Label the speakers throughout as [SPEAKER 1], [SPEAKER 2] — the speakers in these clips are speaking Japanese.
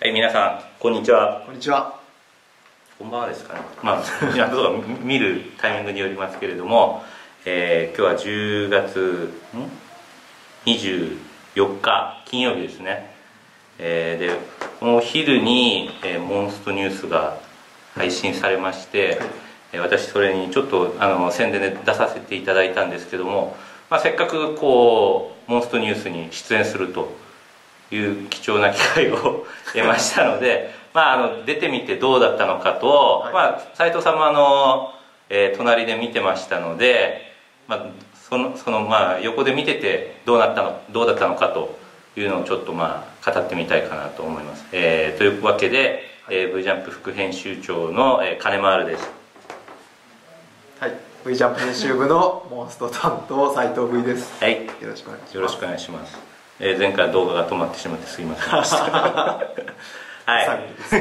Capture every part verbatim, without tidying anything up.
[SPEAKER 1] はい、皆さん、こんにちは。
[SPEAKER 2] こんにちは。
[SPEAKER 1] こんばんはですかね。まあ、皆さん見るタイミングによりますけれども、えー、今日はじゅうがつにじゅうよっか、金曜日ですね。えー、で、このお昼に、えー、モンストニュースが配信されまして、えー、私それにちょっとあの宣伝で出させていただいたんですけども、まあ、せっかくこうモンストニュースに出演するという貴重な機会を得ましたのでまあ、あの出てみてどうだったのかと、はい、まあ、斉藤さんもあの、えー、隣で見てましたので、まあ、そのそのまあ横で見ててどうなったのどうだったのかというのをちょっとまあ語ってみたいかなと思います。えー、というわけで、えー、V ジャンプ副編集長の、えー、金丸です。
[SPEAKER 2] はい、V ジャンプ編集部のモンスト担当斉藤 V です。
[SPEAKER 1] はい、
[SPEAKER 2] よろしくお願いします。
[SPEAKER 1] よろしくお願いします。えー、前回動画が止まってしまってすいませんでしたはい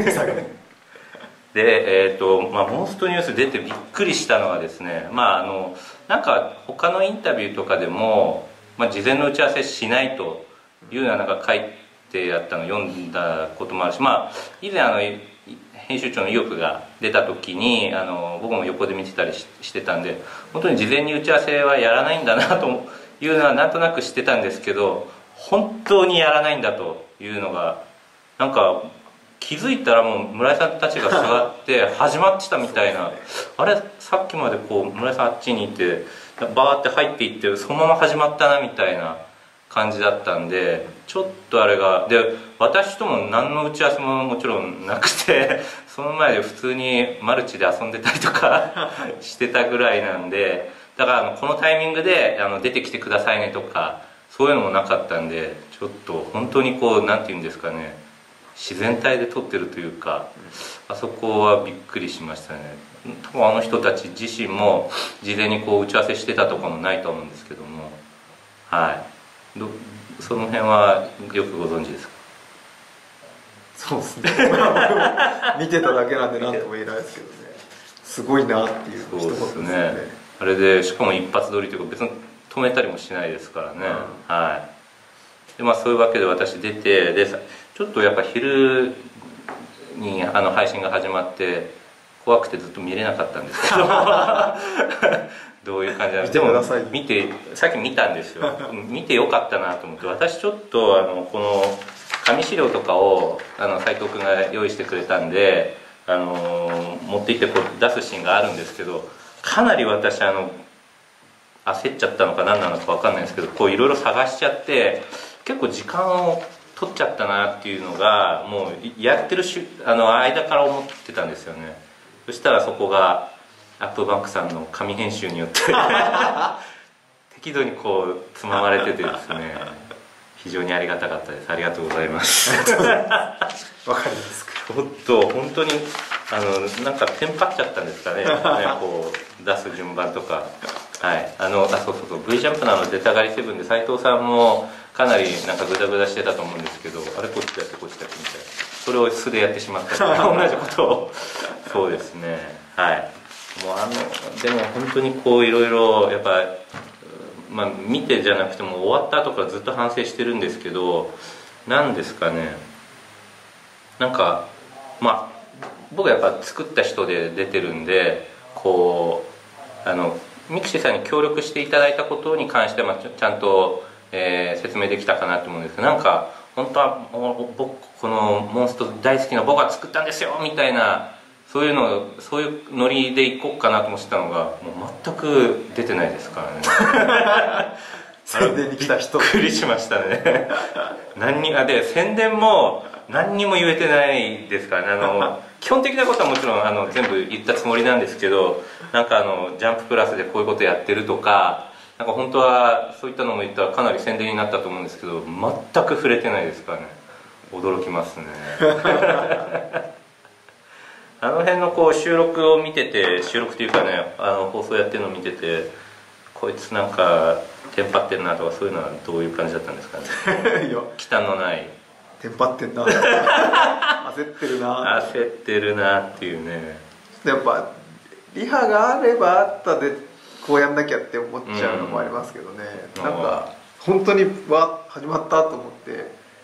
[SPEAKER 1] で、えーとまあ、モンストニュース出てびっくりしたのはですね、まあ、あのなんか他のインタビューとかでも、まあ、事前の打ち合わせしないというような、なんか書いてあったのを読んだこともあるし、まあ、以前あの編集長の意欲が出た時にあの僕も横で見てたり し, してたんで本当に事前に打ち合わせはやらないんだなというのはなんとなく知ってたんですけど、本当にやらないんだというのがなんか気づいたらもう村井さんたちが座って始まってたみたいなあれさっきまでこう村井さんあっちにいてバーって入っていってそのまま始まったなみたいな感じだったんで、ちょっとあれがで私とも何の打ち合わせももちろんなくてその前で普通にマルチで遊んでたりとかしてたぐらいなんで、だからあのこのタイミングであの出てきてくださいねとかそういうのもなかったんで、ちょっと本当にこうなんて言うんですかね、自然体で撮ってるというか、あそこはびっくりしましたね。多分あの人たち自身も事前にこう打ち合わせしてたところもないと思うんですけども、はいどその辺はよくご存知ですか？
[SPEAKER 2] そうですね見てただけなんで何とも言えないですけどね、すごいなっていう一言ですね。ね
[SPEAKER 1] あれでしかも一発撮りというか別に止めたりもしないですからね、うん、はいで、まあ、そういうわけで私出てでちょっとやっぱ昼にあの配信が始まって怖くてずっと見れなかったんですけどどういう感じなんですか？でも見てさっき見たんですよ見てよかったなと思って、私ちょっとあのこの紙資料とかをあの斉藤君が用意してくれたんであの持って行ってこう出すシーンがあるんですけど、かなり私あの焦っちゃったのか何なのか分かんないんですけど、こういろいろ探しちゃって結構時間を取っちゃったなっていうのがもうやってるしあの間から思ってたんですよね。そしたらそこがアップバンクさんの紙編集によって適度にこうつままれててですね、非常にありがたかったです。ありがとうございます
[SPEAKER 2] わかりますか？
[SPEAKER 1] ちょっと本当にあのなんかテンパっちゃったんですかねねこう出す順番とか、はいあのあそうそうそう V ジャンプのあの出たがりセブンで斉藤さんもかなりなんかグダグダしてたと思うんですけど、あれこっちだってこっちだってみたいな、それを素でやってしまった同じことをそうですね、はいもうあのでも本当にこういろいろやっぱまあ見てじゃなくても終わった後からずっと反省してるんですけど、なんですかね、なんかまあ僕はやっぱ作った人で出てるんでこうあのミクシーさんに協力していただいたことに関してはちゃんと、えー、説明できたかなと思うんですけど、なんか本当は僕このモンスト大好きな僕が作ったんですよみたいなそういうのそういうノリでいこうかなと思ってたのがもう全く出てないですからね
[SPEAKER 2] 宣伝に来た人
[SPEAKER 1] びっくりしましたね何にあで宣伝も何にも言えてないですからね、あの基本的なことはもちろんあの全部言ったつもりなんですけど、なんかあのジャンププラスでこういうことやってるとかなんか本当はそういったのも言ったらかなり宣伝になったと思うんですけど全く触れてないですからね、驚きますねあの辺のこう収録を見てて収録というかねあの放送やってるのを見ててこいつなんかテンパってるなとかそういうのはどういう感じだったんですかねいや忌憚のない
[SPEAKER 2] テンパってんな焦ってるな
[SPEAKER 1] 焦ってるなっていうね、
[SPEAKER 2] やっぱリハがあればあったでこうやんなきゃって思っちゃうのもありますけどね、うん、なんか本当にわ始まったと思って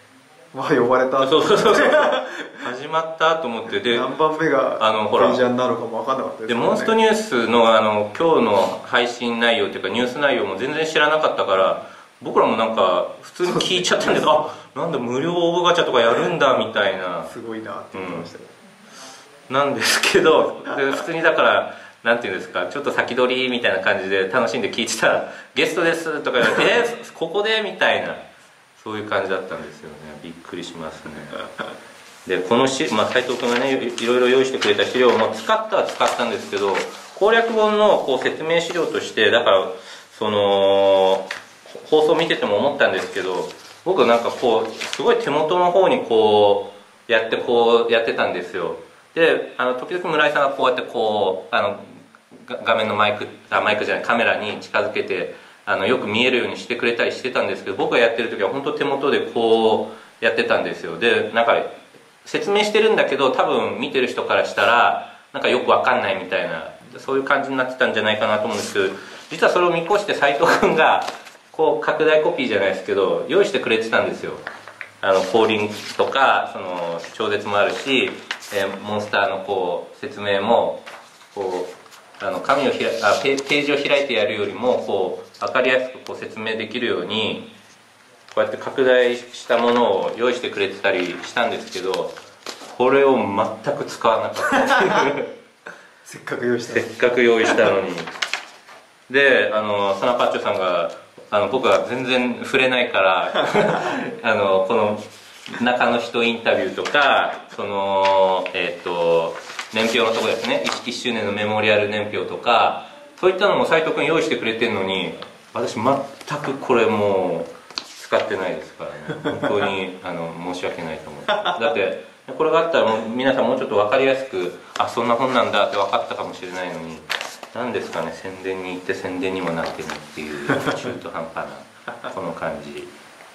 [SPEAKER 2] わあ呼ばれた
[SPEAKER 1] そうそうそうそう始まったと思って、で
[SPEAKER 2] 何番目が
[SPEAKER 1] あのほら
[SPEAKER 2] ページャーになるかも分かんなかったです
[SPEAKER 1] で
[SPEAKER 2] からね。
[SPEAKER 1] モンストニュースのあの今日の配信内容っていうかニュース内容も全然知らなかったから、僕らもなんか普通に聞いちゃったんです。あ、なんだ無料応募ガチャとかやるんだみたいな、
[SPEAKER 2] すごいなって言ってましたよ、
[SPEAKER 1] うん、なんですけど、で普通にだからなんていうんですか、ちょっと先取りみたいな感じで楽しんで聞いてたら「ゲストです」とか言われて「えー、ここで?」みたいな、そういう感じだったんですよね。びっくりしますね。でこのし、まあ、斉藤君がねいろいろ用意してくれた資料も使ったは使ったんですけど、攻略本のこう説明資料として、だからその放送見てても思ったんですけど、僕なんかこうすごい手元の方にこうやってこうやってたんですよ。であの時々村井さんがこうやってこうあの画面のマイクあマイクじゃないカメラに近づけてあのよく見えるようにしてくれたりしてたんですけど、僕がやってる時は本当手元でこうやってたんですよ。でなんか説明してるんだけど、多分見てる人からしたらなんかよくわかんないみたいな、そういう感じになってたんじゃないかなと思うんですけど、実はそれを見越して斉藤君がこう拡大コピーじゃないですけど用意してくれてたんですよ。あの降臨とかその超絶もあるし、えー、モンスターのこう説明もこうあの紙をひらあページを開いてやるよりもこう分かりやすくこう説明できるようにこうやって拡大したものを用意してくれてたりしたんですけど、これを全く使わなかったっていう
[SPEAKER 2] せっかく用意した
[SPEAKER 1] せっかく用意したのに。であのサナパッチョさんがあの僕は全然触れないからあのこの中の人インタビューとかそのえっ、ー、と年表のところですね、いっしゅうねんのメモリアル年表とかそういったのも斉藤君用意してくれてるのに、私全くこれもう使ってないですからね。本当にあの申し訳ないと思ってだってこれがあったらもう皆さんもうちょっと分かりやすく、あそんな本なんだって分かったかもしれないのに、何ですかね、宣伝に行って宣伝にもなってないっていう中途半端なこの感じ。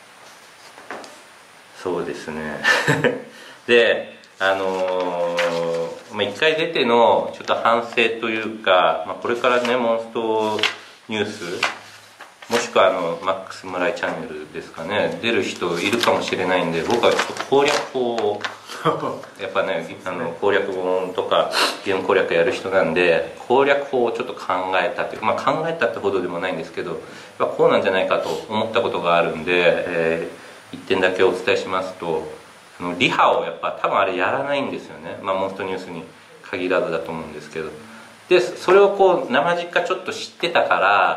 [SPEAKER 1] そうですねであのー、まあ、いっかい出てのちょっと反省というか、まあ、これからねモンストニュースもしくはあのマックス村井チャンネルですかね出る人いるかもしれないんで、僕はちょっと攻略法をやっぱねあの攻略本とかゲーム攻略やる人なんで攻略法をちょっと考えたっていうか、まあ、考えたってほどでもないんですけど、やっぱこうなんじゃないかと思ったことがあるんで、えー、いってんだけお伝えしますと、あのリハをやっぱ多分あれやらないんですよね、まあ、モンストニュースに限らずだと思うんですけど、でそれをこう生実家ちょっと知ってたから、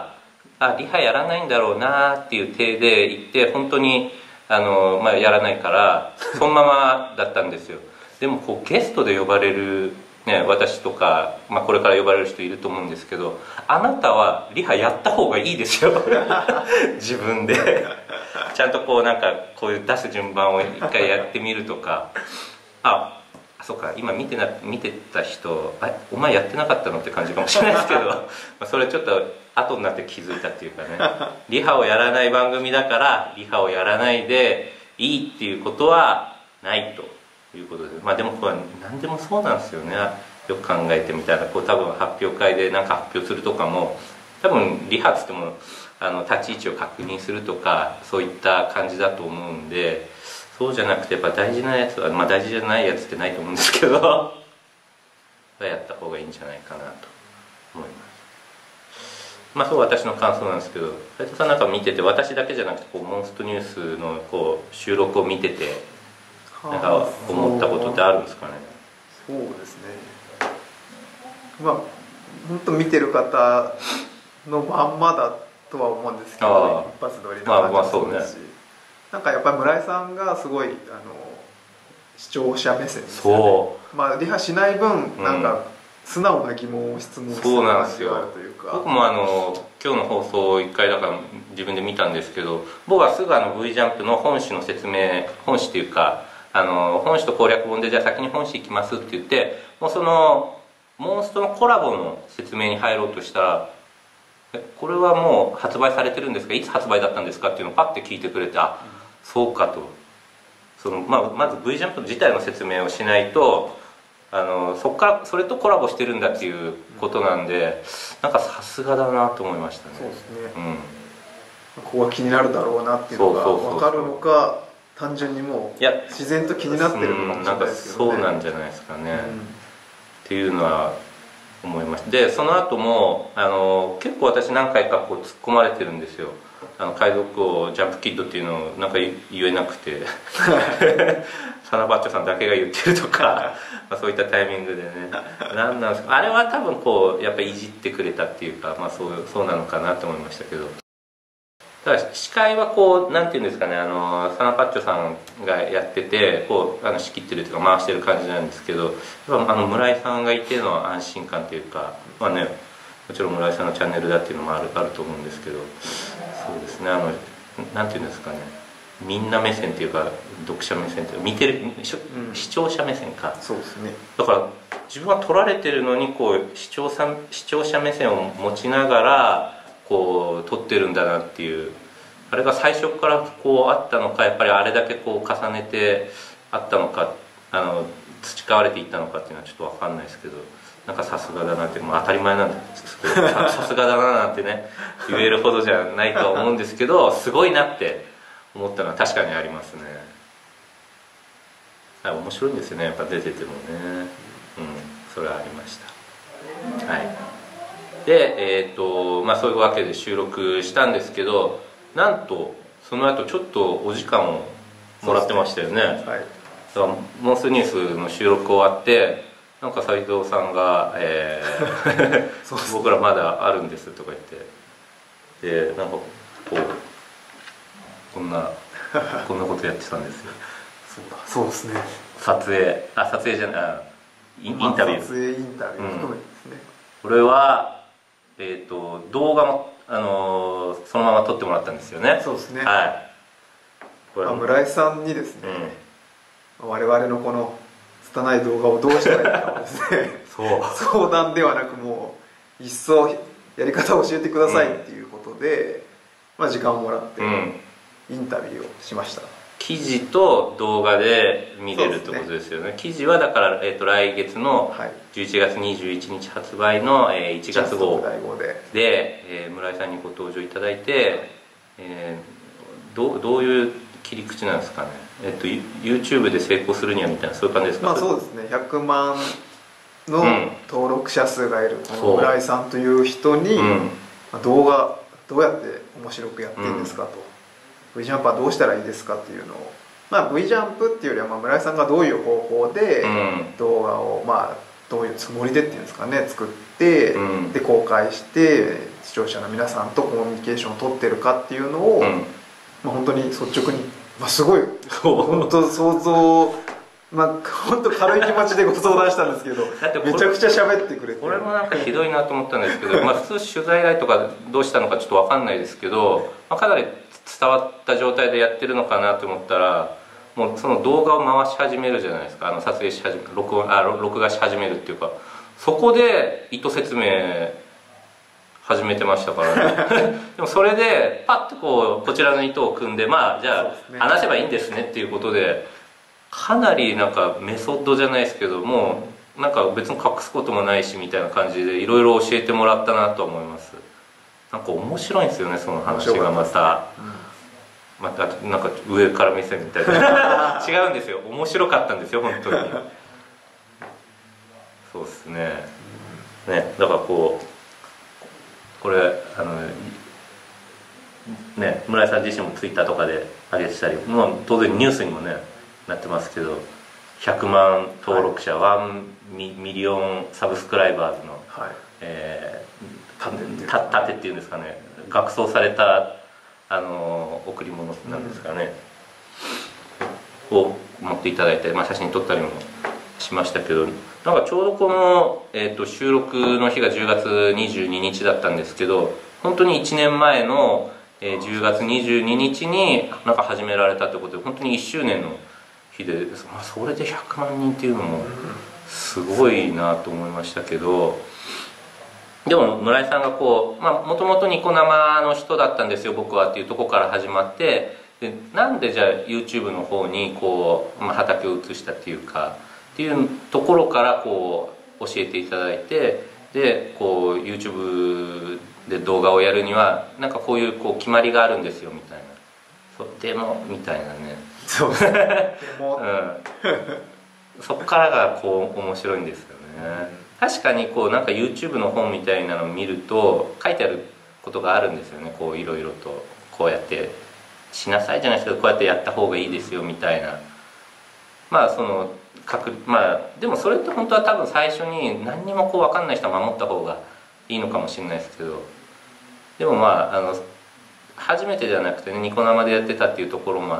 [SPEAKER 1] あリハやらないんだろうなっていう体で行って本当にあの、まあ、やらないからそのままだったんですよ。でもこうゲストで呼ばれる、ね、私とか、まあ、これから呼ばれる人いると思うんですけど、あなたはリハやった方がいいですよ自分でちゃんとこうなんかこういう出す順番を一回やってみるとかあそうか今見てな見てた人あお前やってなかったのって感じかもしれないですけどまあそれちょっと後になって気づいたっていうかねリハをやらない番組だからリハをやらないでいいっていうことはないということで、まあでもこれ何でもそうなんですよね。よく考えてみたらこう多分発表会で何か発表するとかも多分リハっつってもあの立ち位置を確認するとかそういった感じだと思うんで、そうじゃなくてやっぱ大事なやつは、まあ大事じゃないやつってないと思うんですけどやった方がいいんじゃないかなと思います。まあそう私の感想なんですけど、斉藤さんなんか見てて私だけじゃなくてこうモンストニュースのこう収録を見ててなんか思ったことってあるんですかね。
[SPEAKER 2] そうですね、まあ本当見てる方のまんまだとは思うんですけど、一発撮りの感じもそうですし、なんかやっぱり村井さんがすごいあの視聴者目線ですよね。そうまあリハしない分なんか素直な疑問を質問する感じがあるというか、
[SPEAKER 1] 僕もあの今日の放送をいっかいだから自分で見たんですけど、僕はすぐあの V ジャンプの本誌の説明、本誌っていうかあの本誌と攻略本でじゃあ先に本誌行きますって言ってもうそのモンストのコラボの説明に入ろうとしたらこれはもう発売されてるんですか、いつ発売だったんですかっていうのをパッて聞いてくれて、あ、そうかと。その、まあ、まず V ジャンプ自体の説明をしないとあのそこからそれとコラボしてるんだっていうことなんで、なんかさすがだなと思いましたね。
[SPEAKER 2] そうですね、
[SPEAKER 1] うん、
[SPEAKER 2] ここが気になるだろうなっていうのが分かるのか、 単純にもう
[SPEAKER 1] いや
[SPEAKER 2] 自然と気になってるのかもしれないですけどね。
[SPEAKER 1] なんかそうなんじゃないですかね、
[SPEAKER 2] うん、
[SPEAKER 1] っていうのは思いました。でその後もあの結構私何回かこう突っ込まれてるんですよ。あの海賊王ジャンプキッドっていうのをなんか言えなくてサナバッチョさんだけが言ってるとかまあそういったタイミングでね何なんですかあれは多分こうやっぱりいじってくれたっていうか、まあ、そうそうなのかなと思いましたけど、だから司会はこうなんていうんですかね、あのサナパッチョさんがやっててこうあの仕切ってるというか回してる感じなんですけど、やっぱあの村井さんがいての安心感というか、まあねもちろん村井さんのチャンネルだっていうのもあるあると思うんですけど、そうですね、あのなんていうんですかね、みんな目線っていうか読者目線っていうか見てる、うん、視聴者目線か、
[SPEAKER 2] そうですね。
[SPEAKER 1] だから自分は撮られてるのにこう視聴者視聴者目線を持ちながらこう撮ってるんだなっていう、あれが最初からこうあったのか、やっぱりあれだけこう重ねてあったのか、あの培われていったのかっていうのはちょっと分かんないですけど、なんかさすがだなって、まあ、当たり前なんですけどさすがだななんてね言えるほどじゃないとは思うんですけど、すごいなって思ったのは確かにありますね。面白いんですよね、やっぱ出ててもね、うん、それはありました。はい。で、えーとまあ、そういうわけで収録したんですけど、なんとその後ちょっとお時間をもらってましたよね。はい、だからモンスニュースの収録終わってなんか斉藤さんが、えー、僕らまだあるんですとか言って、でなんかこうこんなこんなことやってたんですよ。
[SPEAKER 2] そうだ、そうですね。
[SPEAKER 1] 撮影あ撮影じゃないインタビュー、
[SPEAKER 2] 撮影インタビュー含めですね、うん、
[SPEAKER 1] これは、えーと、動画も、あのー、そのまま撮ってもらったんですよね。
[SPEAKER 2] そうですね、
[SPEAKER 1] はい。これ
[SPEAKER 2] まあ、村井さんにですね、うん、我々のこの拙い動画をどうしたらいいかをですねそう相談ではなく、もう一層やり方を教えてくださいっていうことで、うん、まあ、時間をもらってインタビューをしました。
[SPEAKER 1] 記事と動画で見れるってことですよ ね, ね記事はだから、えー、と来月のじゅういちがつにじゅういちにち発売の、えー、いちがつ号で、えー、村井さんにご登場いただいて、えー、ど, どういう切り口なんですかね、えー、と YouTube で成功するにはみたいな、そういう感じですか。
[SPEAKER 2] まあそうですね、ひゃくまんの登録者数がいるこの村井さんという人に、うん、まあ、動画どうやって面白くやってるんですかと、うん、V ジャンプはどうしたらいいですかっていうのを、まあ、V ジャンプっていうよりは、まあ、村井さんがどういう方法で動画を、まあ、どういうつもりでっていうんですかね、作って、うん、で公開して視聴者の皆さんとコミュニケーションを取ってるかっていうのを、うん、まあ、本当に率直に、まあ、すごい本当想像、まあ、本当軽い気持ちでご相談したんですけど、だってめちゃくちゃ喋ってくれて、
[SPEAKER 1] これもなんかひどいなと思ったんですけどまあ普通取材依頼とかどうしたのかちょっと分かんないですけど、まあ、かなり伝わった状態でやってるのかなと思ったら、もうその動画を回し始めるじゃないですか、あの撮影し始め録音あ録画し始めるっていうか、そこで意図説明始めてましたからねでもそれでパッとこうこちらの意図を組んで、まあじゃあ話せばいいんですねっていうことで、かなりなんかメソッドじゃないですけども、なんか別に隠すこともないしみたいな感じでいろいろ教えてもらったなと思います。なんか面白いんですよね、その話がまた、うん、またなんか上から目線みたいな違うんですよ、面白かったんですよ本当にそうですね、ね、だからこうこれあのね、村井さん自身もツイッターとかで上げてたり、もう当然ニュースにもねなってますけど、ひゃくまん登録者、はい、ワンミリオンサブスクライバーズの、はい、えー、た盾っていうんですかね、額装されたあの贈り物なんですかね、うん、を持っていただいて、まあ、写真撮ったりもしましたけど、なんかちょうどこの、えーと、収録の日がじゅうがつにじゅうににちだったんですけど、本当にいちねんまえの、えー、じゅうがつにじゅうににちになんか始められたってことで、本当にいっしゅうねんの日で、まあ、それでひゃくまんにんっていうのもすごいなと思いましたけど、でも村井さんがこう、まあ、もともとニコ生の人だったんですよ僕はっていうところから始まって、でなんでじゃあ YouTube の方にこう、まあ、畑を移したっていうかっていうところからこう教えていただいて、でこう YouTube で動画をやるにはなんかこういうこう決まりがあるんですよみたいな、そうでもみたいなね、
[SPEAKER 2] そうですねでも、
[SPEAKER 1] うん、そこからがこう面白いんですよね、うん、確かにこうなんか YouTube の本みたいなのを見ると書いてあることがあるんですよね。こういろいろとこうやってしなさいじゃないですけど、こうやってやった方がいいですよみたいな、まあその確まあでもそれって本当は多分最初に何にもこう分かんない人は守った方がいいのかもしれないですけど、でもまああの初めてじゃなくてね、ニコ生でやってたっていうところもあって、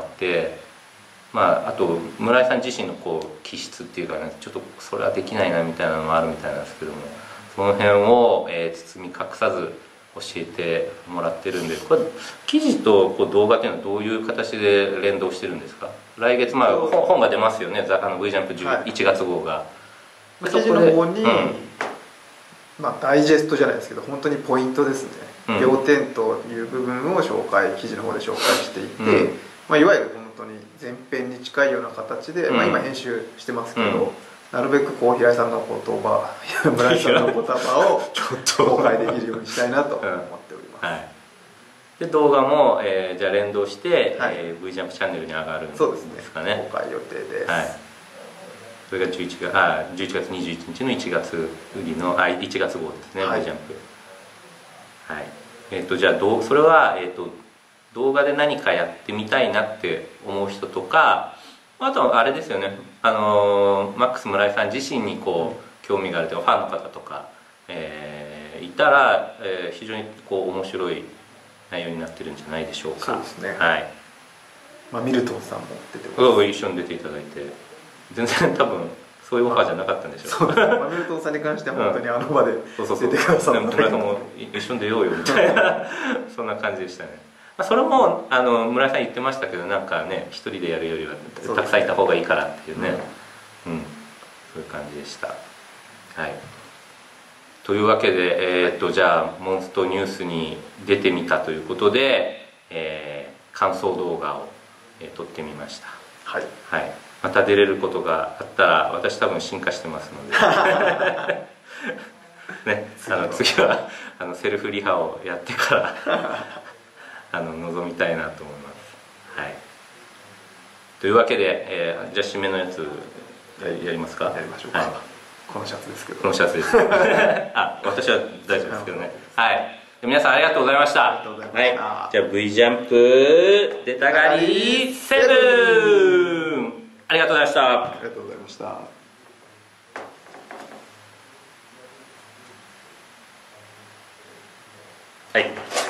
[SPEAKER 1] まああと村井さん自身のこう気質っていうかね、ちょっとそれはできないなみたいなのもあるみたいなんですけども、その辺を、えー、包み隠さず教えてもらってるんで、これ記事とこう動画っていうのはどういう形で連動してるんですか？来月、まあ、本が出ますよね、あの V ジャンプいちがつ号が、
[SPEAKER 2] はい、記事の方に、うん、まあ、ダイジェストじゃないですけど本当にポイントですね、うん、要点という部分を紹介記事の方で紹介していて、うん、まあ、いわゆる本当に前編に近いような形で、うん、まあ、今編集してますけど、うん、なるべくこう平井さんの言葉村井さんの言葉を公開できるようにしたいなと思っております、うん、はい、
[SPEAKER 1] で動画も、えー、じゃあ連動して、はい、えー、V ジャンプチャンネルに上がるんですかね。
[SPEAKER 2] そうですね、公開予定です、はい、
[SPEAKER 1] それがじゅういちがつあじゅういちがつにじゅういちにちのいちがつ売りのあいちがつ号ですね、はい、V ジャンプ、はい、えっ、ー、とじゃあどうそれは、えーと動画で何かやってみたいなって思う人とか、あとはあれですよね、あのー、マックス村井さん自身にこう興味があるというかファンの方とか、えー、いたら、えー、非常にこう面白い内容になってるんじゃないでしょうか。
[SPEAKER 2] そうですね、
[SPEAKER 1] はい、
[SPEAKER 2] まあ、ミルトンさんも出てます。
[SPEAKER 1] 一緒に出ていただいて、全然多分そういうオファーじゃなかったんでしょう、
[SPEAKER 2] まあ、まあ、ミルトンさんに関しては本当にあの場で出てくださったので、
[SPEAKER 1] 村井さんも一緒に出ようよみたいなそんな感じでしたね。それもあの村井さん言ってましたけど、なんかね一人でやるよりはたくさんいた方がいいからっていうね、うん、うん、そういう感じでした。はい、というわけで、えー、っとじゃあモンストニュースに出てみたということで、えー、感想動画を、えー、撮ってみました。はい、はい、また出れることがあったら私多分進化してますのでね、あの次はあのセルフリハをやってからあの臨みたいなと思います。はい、というわけで、えー、じゃあ締めのやつやりますか。
[SPEAKER 2] やりましょうか、はい、このシャツですけど。
[SPEAKER 1] このシャツですあ、私は大丈夫ですけどね。はい、皆さんありがとうございました。
[SPEAKER 2] ありがとうございました。
[SPEAKER 1] はい、じゃあ V ジャンプ出たがりセブン、ありがとうございました。
[SPEAKER 2] ありがとうございました。
[SPEAKER 1] はい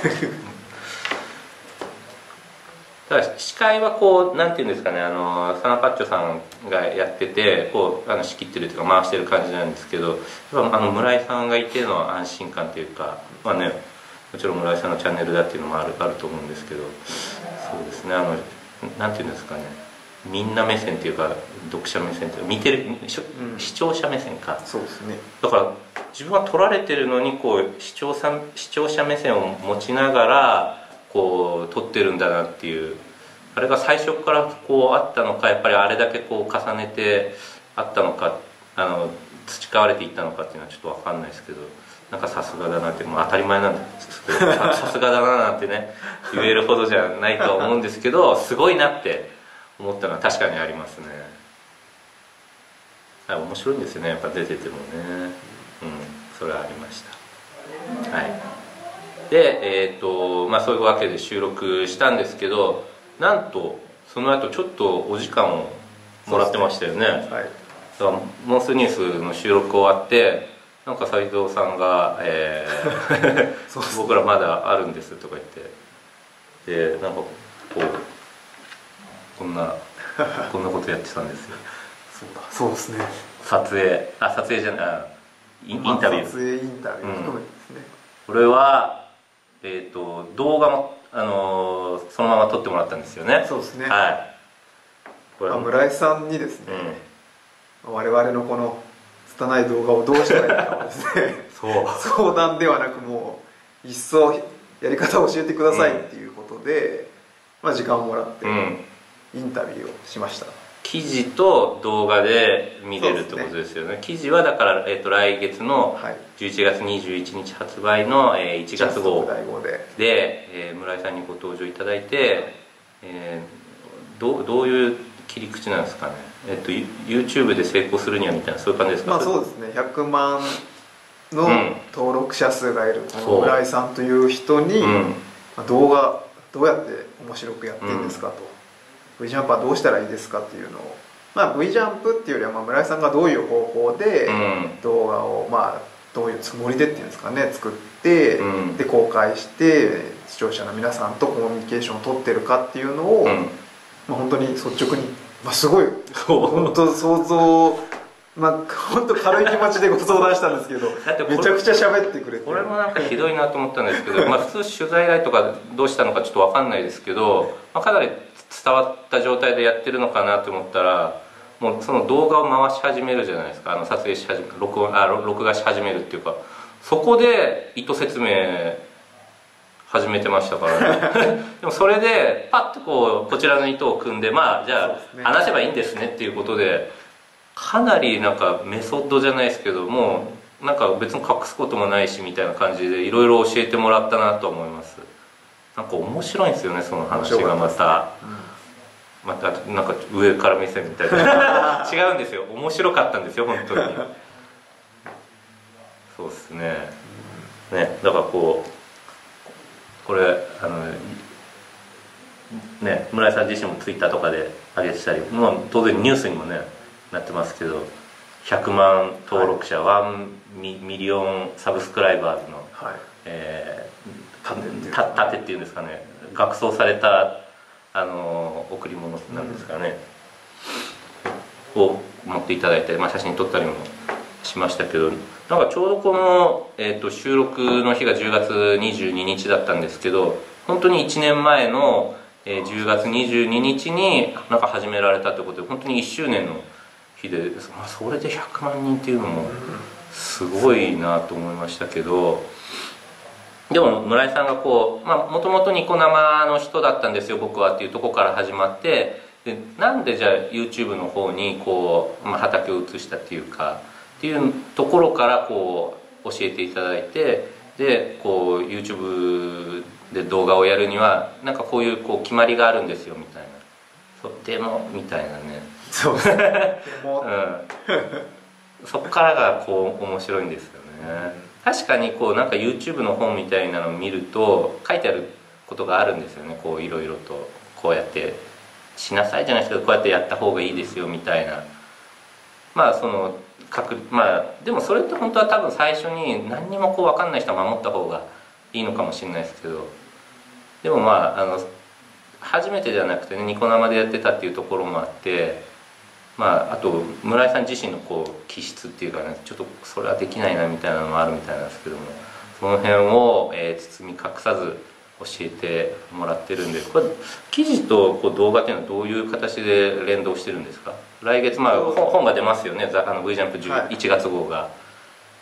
[SPEAKER 1] だから司会はこうなんていうんですかね、あのサナパッチョさんがやっててこうあの仕切ってるというか回してる感じなんですけど、やっぱあの村井さんがいての安心感というか、まあね、もちろん村井さんのチャンネルだっていうのもあるあると思うんですけど、そうですね、あのなんていうんですかね、みんな目線っていうか読者目線っていうか見てる、うん、視聴者目線か。
[SPEAKER 2] そうですね。
[SPEAKER 1] だから自分は撮られてるのにこう視聴者視聴者目線を持ちながらこう撮ってるんだなっていう、あれが最初からこうあったのか、やっぱりあれだけこう重ねてあったのか、あの培われていったのかっていうのはちょっと分かんないですけど、なんかさすがだなって、もう当たり前なんですけどさ, さすがだななんてね言えるほどじゃないとは思うんですけど、すごいなって思ったのは確かにありますね。はい、面白いんですよね、やっぱ出ててもね。うん、それはありました。はい、で、えーとまあ、そういうわけで収録したんですけど、なんとその後ちょっとお時間をもらってましたよね。はい、だからモンスニュースの収録終わってなんか斉藤さんが、えー、僕らまだあるんですとか言って、でなんかこうこんなこんなことやってたんですよ。
[SPEAKER 2] そうだ、そうですね。
[SPEAKER 1] 撮影あ撮影じゃないインタビュー、
[SPEAKER 2] 撮影インタビュー、うん、ですね。
[SPEAKER 1] これは、えーと、動画も、あのー、そのまま撮ってもらったんですよね。
[SPEAKER 2] そうですね。
[SPEAKER 1] はい。
[SPEAKER 2] これ村井さんにですね、うん、我々のこの拙い動画をどうしたらいいかをですねそう相談ではなく、もう一層やり方を教えてくださいっていうことで、うん、まあ、時間をもらってインタビューをしました。
[SPEAKER 1] 記事と動画で見れるってことですよね。記事はだから、えー、と来月のじゅういちがつにじゅういちにち発売の、えー、いちがつ号で、えー、村井さんにご登場いただいて、えー、 どうどういう切り口なんですかね、えっと YouTube で成功するにはみたいなそういう感じですか。
[SPEAKER 2] まあそうですね、ひゃくまんの登録者数がいるこの村井さんという人に、うん、動画どうやって面白くやってるんですかと、うん、V ジャンプはどうしたらいいですかっていうのを、まあ、V ジャンプっていうよりはまあ村井さんがどういう方法で動画を、まあ、どういうつもりでっていうんですかね作って、うん、で公開して視聴者の皆さんとコミュニケーションを取ってるかっていうのを、うん、まあ、本当に率直に、まあ、すごい本当想像、まあ、本当軽い気持ちでご相談したんですけどだってめちゃくちゃ喋ってくれて、
[SPEAKER 1] これもなんかひどいなと思ったんですけどまあ普通取材依頼とかどうしたのかちょっと分かんないですけど、まあ、かなり伝わった状態でやってるのかなと思ったらもうその動画を回し始めるじゃないですか、あの撮影し始める録音あ録画し始めるっていうか、そこで意図説明始めてましたからねでもそれでパッとこうこちらの意図を組んでまあじゃあ話せばいいんですねっていうことでかなりなんかメソッドじゃないですけどもなんか別に隠すこともないしみたいな感じでいろいろ教えてもらったなと思います。なんか面白いんですよねその話がまた、うん、またなんか上から目線みたいな違うんですよ、面白かったんですよ本当にそうですね、ね、だからこうこれあのね村井さん自身もツイッターとかで上げてたり、まあ、当然ニュースにもねなってますけどひゃくまん登録者、はい、ワンミリオンサブスクライバーズの、はい、えー、盾っていうんですかね、額装されたあの贈り物なんですかね、うん、を持っていただいて、まあ、写真撮ったりもしましたけど、なんかちょうどこの、えー、と収録の日がじゅうがつにじゅうににちだったんですけど、本当にいちねんまえの、えー、じゅうがつにじゅうににちになんか始められたということで本当にいっしゅうねんの日で、まあ、それでひゃくまんにんっていうのもすごいなと思いましたけど、でも村井さんがこうもともとニコ生の人だったんですよ僕はっていうところから始まって、でなんでじゃあ YouTube の方にこう、まあ、畑を移したっていうかっていうところからこう教えていただいて、でこう YouTube で動画をやるにはなんかこういうこう決まりがあるんですよみたいな、そうでもみたいなね、そう、うん、そこからがこう面白いんですよね。確かにこうなんか YouTube の本みたいなのを見ると書いてあることがあるんですよね、こういろいろとこうやってしなさいじゃないですけどこうやってやった方がいいですよみたいな、まあそのまあでもそれって本当は多分最初に何にもこう分かんない人は守った方がいいのかもしれないですけど、でもまああの初めてじゃなくてねニコ生でやってたっていうところもあって、まああと村井さん自身のこう気質っていうかねちょっとそれはできないなみたいなのもあるみたいなんですけども、その辺を、えー、包み隠さず教えてもらってるんで、これ記事とこう動画っていうのはどういう形で連動してるんですか。来月、まあ、本が出ますよね、あの V ジャンプいちがつ号が、はい、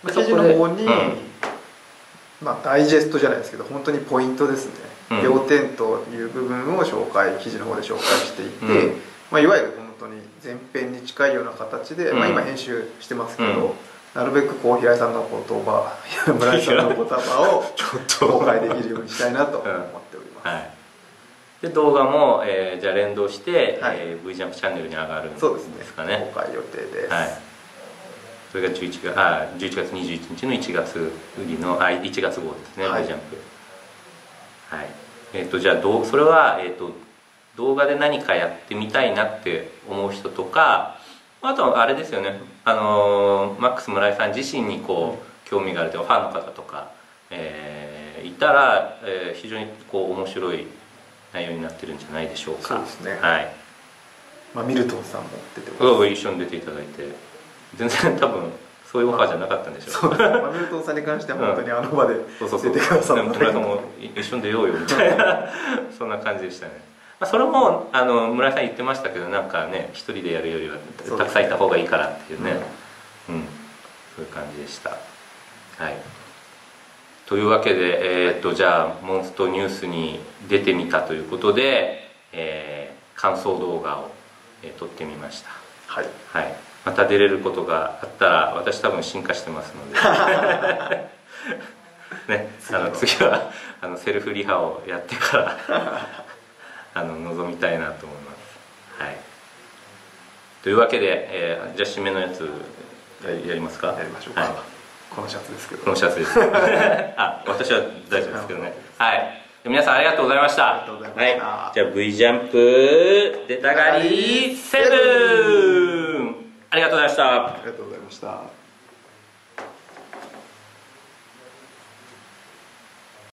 [SPEAKER 2] 記事の方に、うん、まあ、ダイジェストじゃないですけど本当にポイントですね、うん、要点という部分を紹介記事の方で紹介していて、うん、まあ、いわゆる本当に前編に近いような形で、うん、まあ、今編集してますけど、うん、なるべくこう平井さんの言葉村井さんの言葉を公開できるようにしたいなと思っております、うん、はい、
[SPEAKER 1] で動画も、えー、じゃあ連動して、はい、えー、V ジャンプチャンネルに上がるんですかね。
[SPEAKER 2] そうですね、公開予定です、
[SPEAKER 1] はい、それがじゅういちがつあじゅういちがつにじゅういちにちのいちがつ売りのあいちがつ号ですね、はい、V ジャンプ、はい、えー、とじゃあどそれは、えー、と動画で何かやってみたいなって思う人とか、あとはあれですよね、あのー、マックス村井さん自身にこう興味があるというかファンの方とか、えー、いたら、えー、非常にこう面白い内容になってるんじゃないでしょうか。
[SPEAKER 2] そうですね、
[SPEAKER 1] はい、
[SPEAKER 2] まあ、ミルトンさんも出てます。
[SPEAKER 1] 一緒に出ていただいて全然多分そういうオファーじゃなかったんでしょう、
[SPEAKER 2] まあ、まあ、ミルトンさんに関しては本当にあの場で出てくださった、うん、
[SPEAKER 1] 村井さんも一緒に出ようよみたいなそんな感じでしたね。まあ、それもあの村井さん言ってましたけど、なんかね一人でやるよりはたくさんいた方がいいからっていうね、うん、うん、そういう感じでした。はい、というわけで、えー、っとじゃあモンストニュースに出てみたということで、えー、感想動画を、えー、撮ってみました。はい、はい、また出れることがあったら私多分進化してますのでね、あの次はあのセルフリハをやってからあの臨みたいなと思います。 はいというわけで、えー、じゃあ締めのやつやりますか。
[SPEAKER 2] やりましょうか、
[SPEAKER 1] はい、
[SPEAKER 2] このシャツですけど。
[SPEAKER 1] このシャツですあ、私は大丈夫ですけどね。はい、皆さんありがとうございました。
[SPEAKER 2] ありがとうございました。
[SPEAKER 1] はい、じゃあ V ジャンプ出たがりセブン、ありがとうございました。
[SPEAKER 2] ありがとうございました。